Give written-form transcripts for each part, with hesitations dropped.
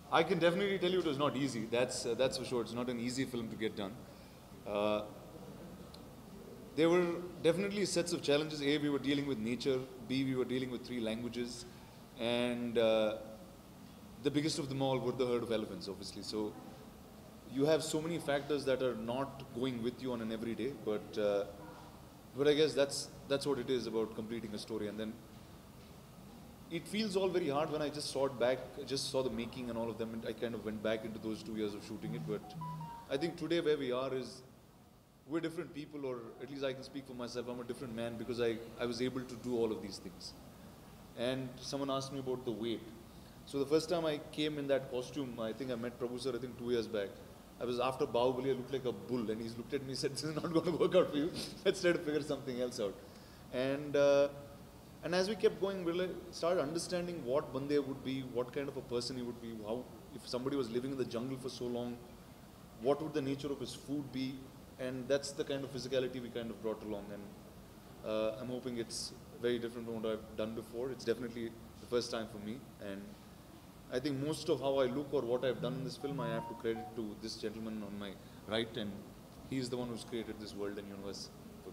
I can definitely tell you it was not easy. That's for sure. It's not an easy film to get done. Uh, there were definitely sets of challenges. A, we were dealing with nature. B, we were dealing with three languages, and the biggest of them all were the herd of elephants, obviously. So you have so many factors that are not going with you on an everyday, but I guess that's what it is about completing a story. And then it feels all very hard when I just saw it back, just saw the making and all of them, and I kind of went back into those 2 years of shooting it. But I think today where we are is we're different people, or at least I can speak for myself. I'm a different man because I was able to do all of these things. And someone asked me about the weight. So the first time I came in that costume, I think I met Prabhu sir, I think 2 years back. I was after Bahubali, I looked like a bull, and he's looked at me and said, "This is not going to work out for you. Let's try to figure something else out." And and as we kept going, we started understanding what Bande would be, what kind of a person he would be, how, if somebody was living in the jungle for so long, what would the nature of his food be, and that's the kind of physicality we kind of brought along. And I'm hoping it's very different from what I've done before. It's definitely the first time for me, and I think most of how I look or what I've done in this film, I have to credit to this gentleman on my right, and he's the one who's created this world and universe for me.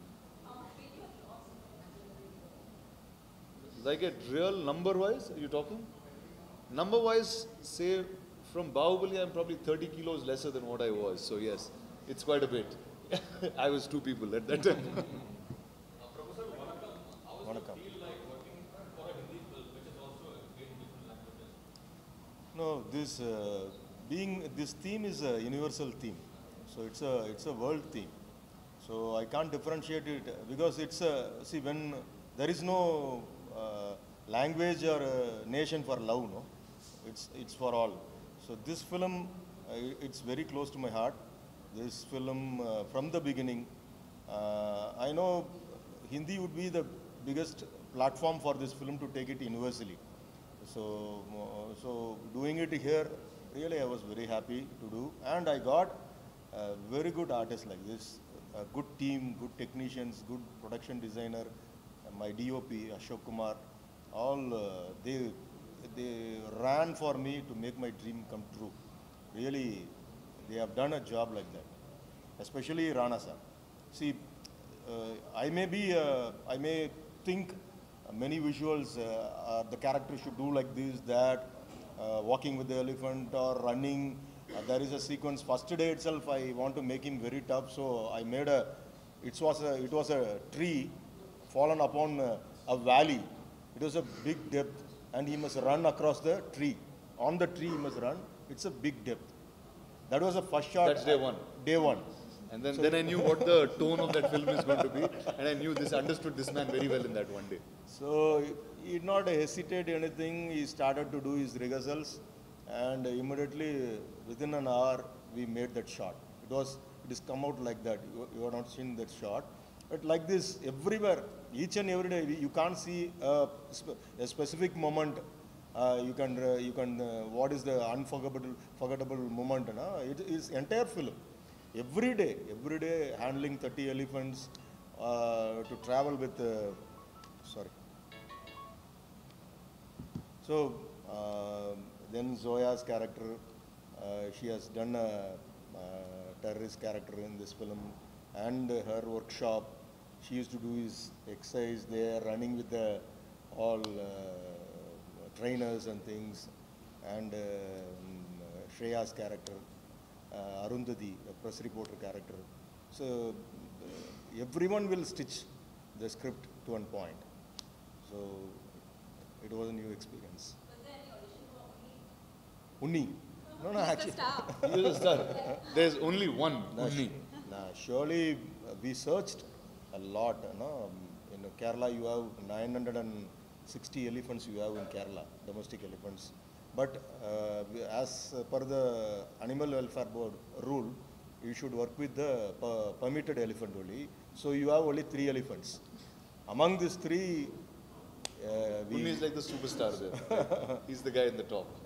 Like at real number-wise, are you talking? Number-wise, say from Bahubali, I'm probably 30 kilos lesser than what I was. So yes, it's quite a bit. I was two people at that time. Vanakkam. No, this theme is a universal theme, so it's a world theme. So I can't differentiate it because it's a see when there is no language or nation for love, no, it's for all. So this film, it's very close to my heart. This film from the beginning, I know Hindi would be the biggest platform for this film to take it universally. So doing it here, really I was very happy to do, and I got very good artists like this, a good team, good technicians, good production designer, my DOP Ashok Kumar, all they ran for me to make my dream come true. Really, they have done a job like that, especially Rana sir. See, I may think many visuals, the character should do like this, that, walking with the elephant or running. There is a sequence. First day itself, I want to make him very tough, so I made it was a tree fallen upon a valley. It was a big depth, and he must run across the tree. On the tree, he must run. It's a big depth. That was the first shot. That's day one. Day one. And then I knew what the tone of that film is going to be, and I understood this man very well in that one day. So he did not hesitate anything. He started to do his rehearsals, and immediately within an hour we made that shot. It is come out like that. You have not seen that shot, but like this everywhere, each and every day you can't see a specific moment. You can what is the forgettable moment? No? It is entire film. Every day handling 30 elephants to travel with, sorry. So then Zoya's character, she has done a terrorist character in this film, and her workshop, she used to do his exercise there, running with all trainers and things, and Shreya's character. Arundhati, a press reporter character. So everyone will stitch the script to one point. So it was a new experience. Was there any audition for Unni? Unni? No, actually. He was a star. There's only one Unni. Surely we searched a lot. In Kerala, you have 960 elephants. You have in Kerala, domestic elephants. But as per the Animal Welfare Board rule, you should work with the permitted elephant only. So you have only 3 elephants. Among these 3, Unni is like the superstar there. He's the guy in the top.